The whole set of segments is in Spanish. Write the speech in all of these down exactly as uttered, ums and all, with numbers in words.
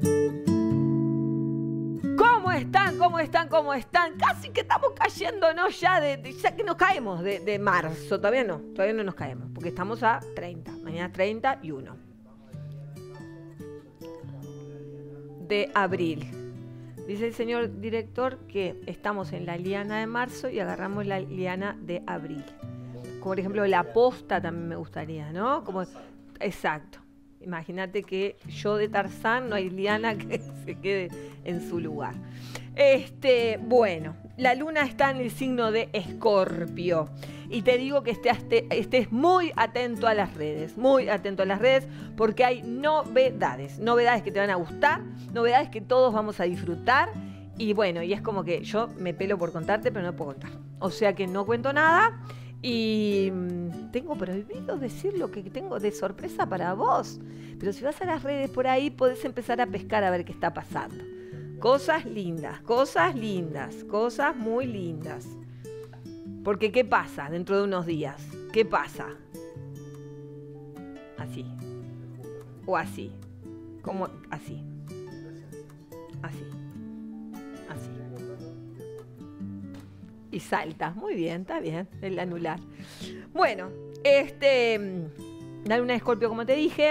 ¿Cómo están? ¿Cómo están? ¿Cómo están? Casi que estamos cayéndonos ya, de, de, ya que nos caemos de, de marzo. Todavía no, todavía no nos caemos, porque estamos a treinta. Mañana treinta y uno de abril. Dice el señor director que estamos en la liana de marzo y agarramos la liana de abril. Como por ejemplo la posta también me gustaría, ¿no? Como, exacto. Imagínate que yo de Tarzán no hay liana que se quede en su lugar. Este, bueno, la luna está en el signo de Escorpio. Y te digo que estés, estés muy atento a las redes, muy atento a las redes, porque hay novedades, novedades que te van a gustar, novedades que todos vamos a disfrutar. Y bueno, y es como que yo me pelo por contarte, pero no puedo contar. O sea que no cuento nada. Y tengo prohibido decir lo que tengo de sorpresa para vos. Pero si vas a las redes por ahí, podés empezar a pescar a ver qué está pasando. Cosas lindas, cosas lindas, cosas muy lindas. Porque ¿qué pasa dentro de unos días? ¿Qué pasa? Así. O así. Como así. Así. Así. Y salta. Muy bien, está bien. El anular. Bueno, este. La luna de Escorpio, como te dije.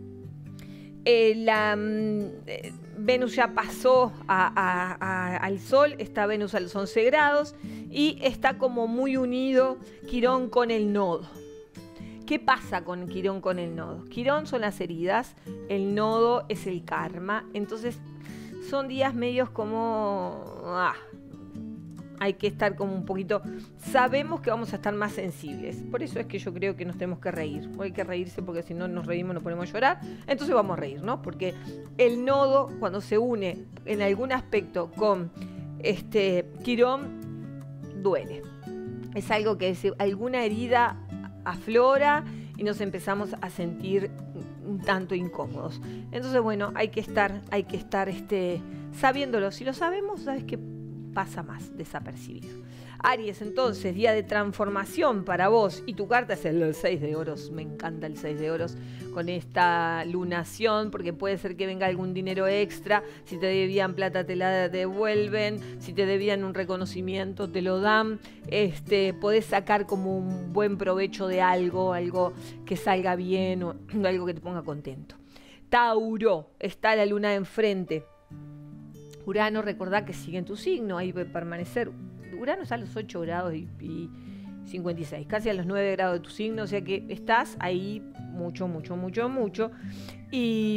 Eh, la eh, Venus ya pasó a, a, a, al Sol. Está Venus a los once grados. Y está como muy unido Quirón con el nodo. ¿Qué pasa con Quirón con el nodo? Quirón son las heridas. El nodo es el karma. Entonces son días medios como... Ah, hay que estar como un poquito... Sabemos que vamos a estar más sensibles. Por eso es que yo creo que nos tenemos que reír. Hay que reírse porque si no nos reímos nos ponemos a llorar. Entonces vamos a reír, ¿no? Porque el nodo, cuando se une en algún aspecto con este Quirón, duele. Es algo que es, alguna herida aflora y nos empezamos a sentir un tanto incómodos. Entonces, bueno, hay que estar, hay que estar este, sabiéndolo. Si lo sabemos, sabes que pasa más desapercibido. Aries, entonces, día de transformación para vos. Y tu carta es el seis de oros. Me encanta el seis de oros con esta lunación, porque puede ser que venga algún dinero extra. Si te debían plata, te la devuelven. Si te debían un reconocimiento, te lo dan. Este, podés sacar como un buen provecho de algo, algo que salga bien o algo que te ponga contento. Tauro, está la luna enfrente. Urano, recordá que sigue en tu signo, ahí va a permanecer. Urano está a los ocho grados y, y cincuenta y seis, casi a los nueve grados de tu signo, o sea que estás ahí mucho, mucho, mucho, mucho. Y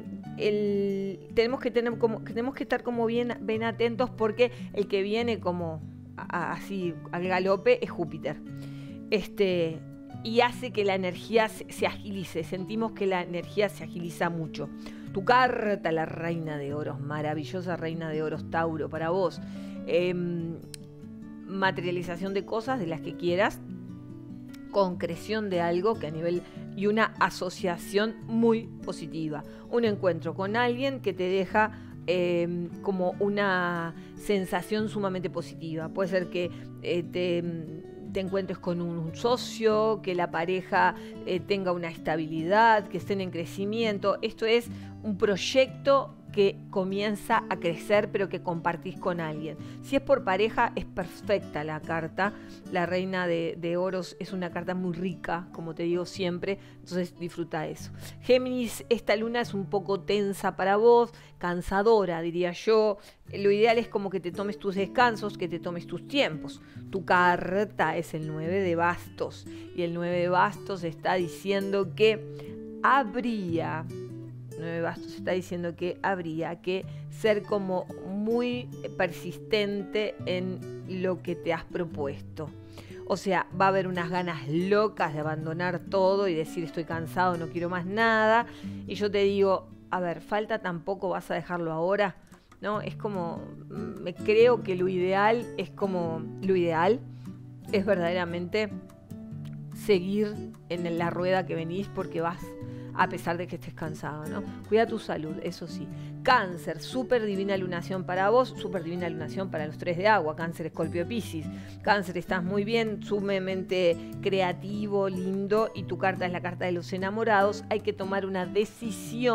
el, tenemos, que tener como, tenemos que estar como bien, bien atentos, porque el que viene como a, así al galope es Júpiter. Este, y hace que la energía se, se agilice, sentimos que la energía se agiliza mucho. Tu carta, la reina de oros, maravillosa reina de oros, Tauro, para vos. Eh, materialización de cosas de las que quieras, concreción de algo que a nivel y una asociación muy positiva. Un encuentro con alguien que te deja eh, como una sensación sumamente positiva. Puede ser que eh, te... te encuentres con un socio, que la pareja eh, tenga una estabilidad, que estén en crecimiento. Esto es un proyecto que comienza a crecer, pero que compartís con alguien. Si es por pareja, es perfecta la carta. La reina de, de oros es una carta muy rica, como te digo siempre, entonces disfruta eso. Géminis, esta luna es un poco tensa para vos, cansadora, diría yo. Lo ideal es como que te tomes tus descansos, que te tomes tus tiempos. Tu carta es el nueve de bastos, y el nueve de bastos está diciendo que habría... nueve bastos está diciendo que habría que ser como muy persistente en lo que te has propuesto. O sea, va a haber unas ganas locas de abandonar todo y decir estoy cansado, no quiero más nada. Y yo te digo, a ver, falta tampoco, vas a dejarlo ahora, ¿no? Es como, me creo que lo ideal es como, lo ideal es verdaderamente seguir en la rueda que venís, porque vas a pesar de que estés cansado, ¿no? Cuida tu salud, eso sí. Cáncer, súper divina lunación para vos, súper divina lunación para los tres de agua, Cáncer, Escorpio, Piscis. Cáncer, estás muy bien, sumamente creativo, lindo, y tu carta es la carta de los enamorados. Hay que tomar una decisión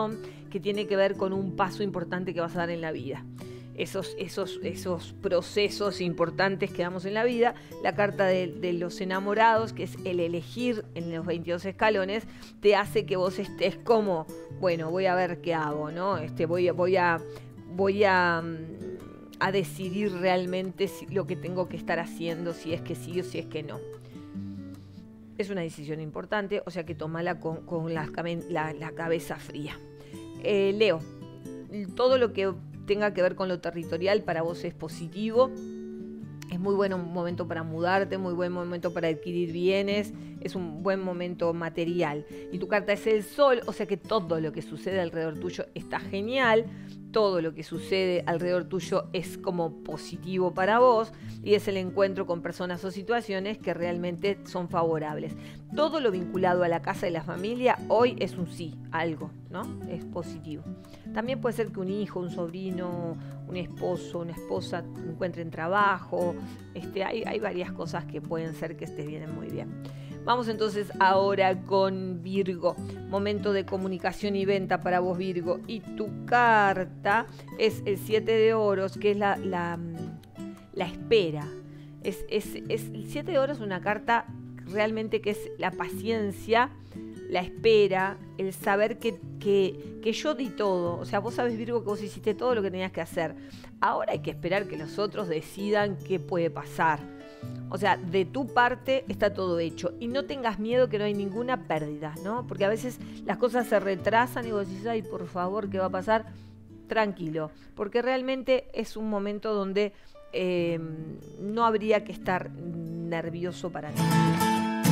que tiene que ver con un paso importante que vas a dar en la vida. Esos, esos, esos procesos importantes que damos en la vida. La carta de, de los enamorados, que es el elegir en los veintidós escalones, te hace que vos estés como, bueno, voy a ver qué hago, ¿no? Este, voy, voy a, voy a, a decidir realmente si, lo que tengo que estar haciendo, si es que sí o si es que no. Es una decisión importante, o sea que tómala con, con la, la, la cabeza fría. Eh, Leo, todo lo que tenga que ver con lo territorial para vos es positivo. Es muy buen momento para mudarte, muy buen momento para adquirir bienes, es un buen momento material. Y tu carta es el sol, o sea que todo lo que sucede alrededor tuyo está genial, todo lo que sucede alrededor tuyo es como positivo para vos y es el encuentro con personas o situaciones que realmente son favorables. Todo lo vinculado a la casa y la familia hoy es un sí, algo, ¿no? Es positivo. También puede ser que un hijo, un sobrino, un esposo, una esposa encuentren trabajo. Este, hay, hay varias cosas que pueden ser que te vienen muy bien. Vamos entonces ahora con Virgo. Momento de comunicación y venta para vos, Virgo. Y tu carta es el siete de oros, que es la, la, la espera. Es, es, es, el siete de oros es una carta realmente que es la paciencia, la espera, el saber que, que, que yo di todo. O sea, vos sabés, Virgo, que vos hiciste todo lo que tenías que hacer. Ahora hay que esperar que los otros decidan qué puede pasar. O sea, de tu parte está todo hecho. Y no tengas miedo, que no hay ninguna pérdida, ¿no? Porque a veces las cosas se retrasan y vos decís, ay, por favor, ¿qué va a pasar? Tranquilo, porque realmente es un momento donde eh, no habría que estar nervioso para nada.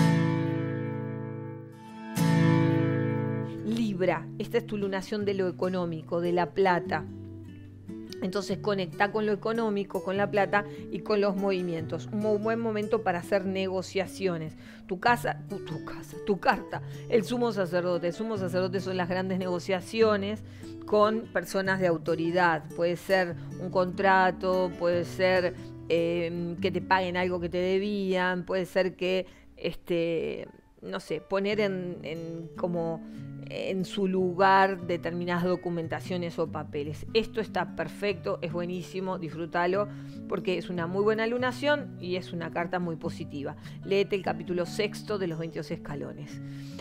Libra, esta es tu lunación de lo económico, de la plata. Entonces conecta con lo económico, con la plata y con los movimientos. Un buen momento para hacer negociaciones. Tu casa, tu, tu casa, tu carta, el sumo sacerdote. El sumo sacerdote son las grandes negociaciones con personas de autoridad. Puede ser un contrato, puede ser eh, que te paguen algo que te debían, puede ser que, este, no sé, poner en, en como en su lugar determinadas documentaciones o papeles. Esto está perfecto, es buenísimo, disfrútalo porque es una muy buena lunación y es una carta muy positiva. Léete el capítulo sexto de los veintidós escalones.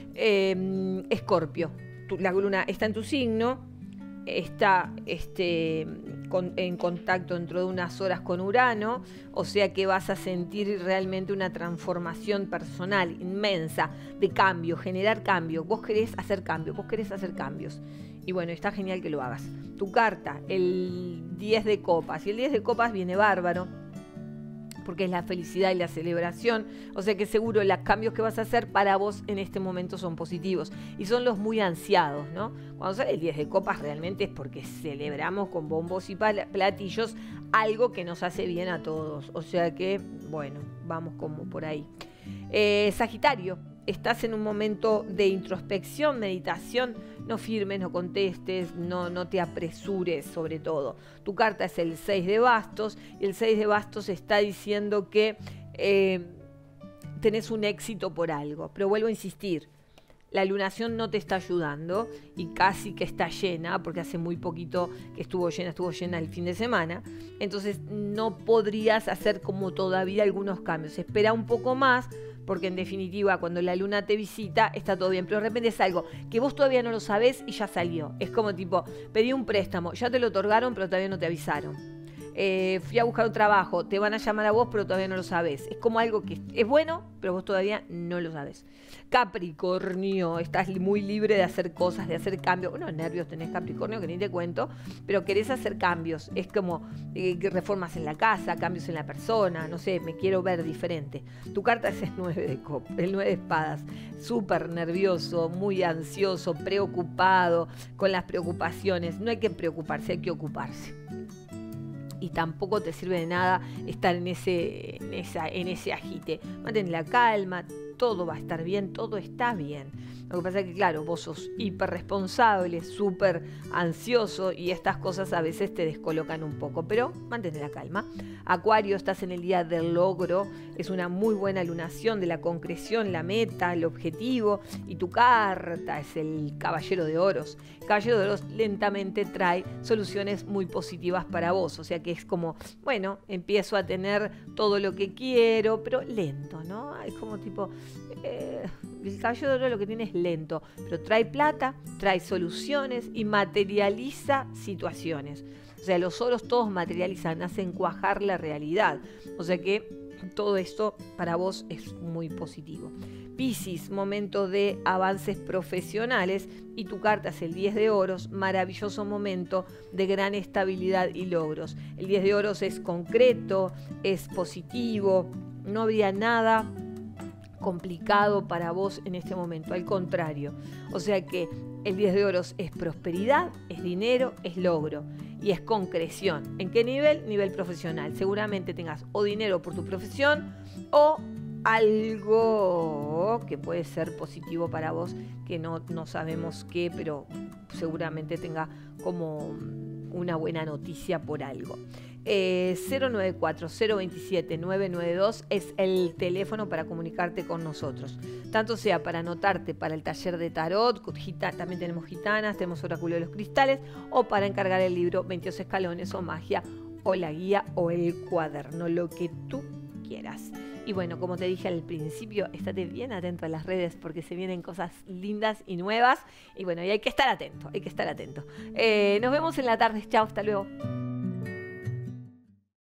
Eh, Escorpio, tu, la luna está en tu signo, está este, con, en contacto dentro de unas horas con Urano, o sea que vas a sentir realmente una transformación personal inmensa, de cambio, generar cambio. Vos querés hacer cambio, vos querés hacer cambios. Y bueno, está genial que lo hagas. Tu carta, el diez de copas, y el diez de copas viene bárbaro, porque es la felicidad y la celebración, o sea que seguro los cambios que vas a hacer para vos en este momento son positivos, y son los muy ansiados, ¿no? Cuando sale el diez de copas realmente es porque celebramos con bombos y platillos algo que nos hace bien a todos, o sea que, bueno, vamos como por ahí. Eh, Sagitario, estás en un momento de introspección, meditación, no firmes, no contestes, no, no te apresures sobre todo. Tu carta es el seis de bastos y el seis de bastos está diciendo que eh, tenés un éxito por algo, pero vuelvo a insistir, la lunación no te está ayudando y casi que está llena, porque hace muy poquito que estuvo llena, estuvo llena el fin de semana, entonces no podrías hacer como todavía algunos cambios, espera un poco más, porque en definitiva cuando la luna te visita está todo bien, pero de repente es algo que vos todavía no lo sabés y ya salió. Es como tipo, pedí un préstamo, ya te lo otorgaron pero todavía no te avisaron. Eh, fui a buscar un trabajo, te van a llamar a vos pero todavía no lo sabés. Es como algo que es bueno pero vos todavía no lo sabés. Capricornio, estás muy libre de hacer cosas, de hacer cambios. Unos nervios tenés, Capricornio, que ni te cuento, pero querés hacer cambios. Es como eh, reformas en la casa, cambios en la persona, no sé, me quiero ver diferente. Tu carta es el nueve de copas, el nueve de espadas, súper nervioso, muy ansioso, preocupado, con las preocupaciones. No hay que preocuparse, hay que ocuparse. Y tampoco te sirve de nada estar en ese, en esa, en ese agite. Mantén la calma, todo va a estar bien, todo está bien. Lo que pasa es que, claro, vos sos hiper responsable, súper ansioso y estas cosas a veces te descolocan un poco, pero mantén la calma. Acuario, estás en el día del logro, es una muy buena lunación de la concreción, la meta, el objetivo, y tu carta es el Caballero de Oros. El Caballero de Oros lentamente trae soluciones muy positivas para vos, o sea que es como, bueno, empiezo a tener todo lo que quiero, pero lento, ¿no? Es como tipo, eh, el Caballero de Oro lo que tiene es lento, pero trae plata, trae soluciones y materializa situaciones. O sea, los oros todos materializan, hacen cuajar la realidad. O sea que todo esto para vos es muy positivo. Piscis, momento de avances profesionales y tu carta es el diez de oros, maravilloso momento de gran estabilidad y logros. El diez de oros es concreto, es positivo, no habría nada complicado para vos en este momento, al contrario. O sea que el diez de oros es prosperidad, es dinero, es logro y es concreción. ¿En qué nivel? Nivel profesional. Seguramente tengas o dinero por tu profesión o algo que puede ser positivo para vos, que no, no sabemos qué, pero seguramente tenga como una buena noticia por algo. Eh, cero nueve cuatro, cero dos siete, nueve nueve dos es el teléfono para comunicarte con nosotros. Tanto sea para anotarte para el taller de tarot, gita, también tenemos gitanas, tenemos oráculo de los cristales, o para encargar el libro veintidós escalones o magia, o la guía o el cuaderno, lo que tú quieras. Y bueno, como te dije al principio, estate bien atento a las redes porque se vienen cosas lindas y nuevas. Y bueno, y hay que estar atento, hay que estar atento. Eh, nos vemos en la tarde. Chao, hasta luego.